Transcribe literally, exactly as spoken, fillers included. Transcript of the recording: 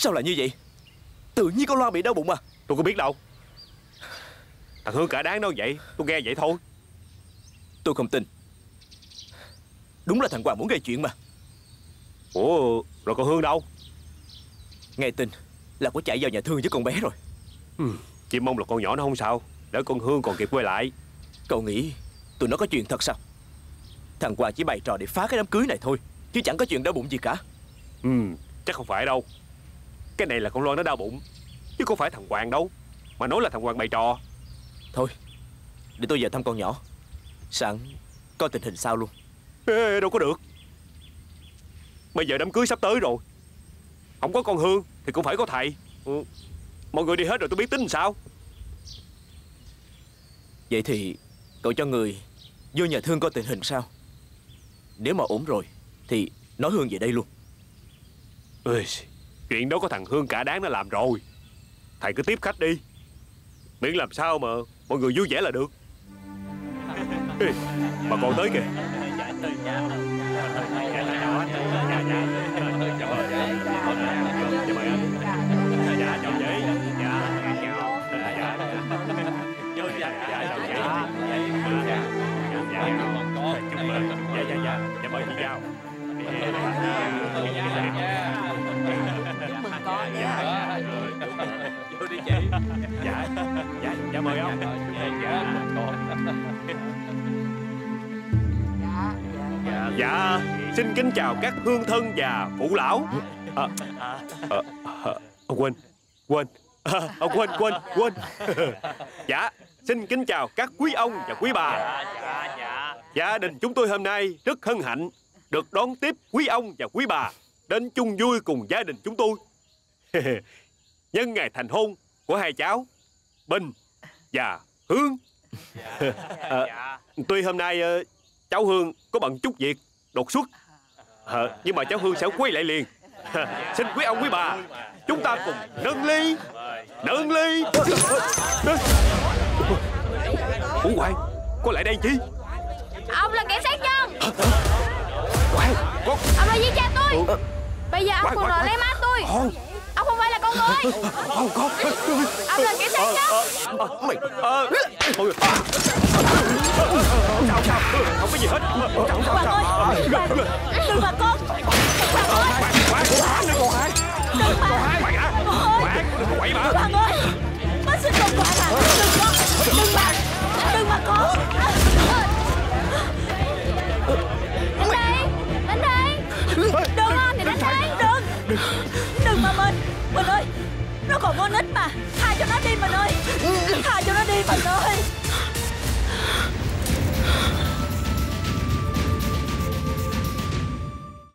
Sao lại như vậy? Tự nhiên con Loan bị đau bụng à? Tôi có biết đâu. Thằng Hương cả đáng đâu vậy. Tôi nghe vậy thôi. Tôi không tin. Đúng là thằng Hoàng muốn gây chuyện mà. Ủa rồi con Hương đâu? Nghe tin là có chạy vào nhà thương với con bé rồi. ừ, Chỉ mong là con nhỏ nó không sao, để con Hương còn kịp quay lại. Cậu nghĩ tụi nó có chuyện thật sao? Thằng Hoàng chỉ bày trò để phá cái đám cưới này thôi, chứ chẳng có chuyện đau bụng gì cả. Ừ, chắc không phải đâu. Cái này là con Loan nó đau bụng, chứ không phải thằng Hoàng đâu. Mà nói là thằng Hoàng bày trò. Thôi, để tôi về thăm con nhỏ, sẵn coi tình hình sao luôn. Ê, đâu có được. Bây giờ đám cưới sắp tới rồi, không có con Hương thì cũng phải có thầy. ừ. Mọi người đi hết rồi tôi biết tính làm sao. Vậy thì cậu cho người vô nhà thương coi tình hình sao. Nếu mà ổn rồi thì nói Hương về đây luôn. Ê, chuyện đó có thằng Hương cả đáng nó làm rồi. Thầy cứ tiếp khách đi, miễn làm sao mà mọi người vui vẻ là được. Ê, bà con tới kìa. Mời chị vào. Mừng con nha. Vô đi chị. Dạ, dạ, dạ mời ông. Dạ, dạ, xin kính chào các hương thân và phụ lão. À, à, à, à, quên, quên, à, quên, quên, quên. Dạ, xin kính chào các quý ông và quý bà. Gia đình chúng tôi hôm nay rất hân hạnh được đón tiếp quý ông và quý bà đến chung vui cùng gia đình chúng tôi. Nhân ngày thành hôn của hai cháu Bình và Hương. à, Tuy hôm nay uh, cháu Hương có bận chút việc đột xuất, à, nhưng mà cháu Hương sẽ quay lại liền. Xin quý ông quý bà chúng ta cùng nâng ly, nâng ly. Ủa Hoàng, có lại đây chi? Ông là kẻ sát nhân. Hoàng, con... Ông là giết cha tôi. ừ. Bây giờ ông Hoàng, còn Hoàng, đòi lấy má tôi. Không. Ông không phải là con người. Không, con. Ông là kẻ sát nhân. Mày... Ờ... Sao, sao? Không có gì hết. Sao, sao, sao? Đừng mà con. Hoàng ơi. Hoàng, Hoàng, đừng còn hai. Đừng mà. Hoàng à. Hoàng, đừng có quậy mà. Hoàng ơi. Má xin con Hoàng à. Đừng con. Đừng mà. Đừng mà con. Đánh đây. Đánh đây. Đừng on thì đánh đây. Đừng. Đừng mà mình. Mình ơi. Nó còn con nít mà. Tha cho nó đi mình ơi. Tha cho nó đi.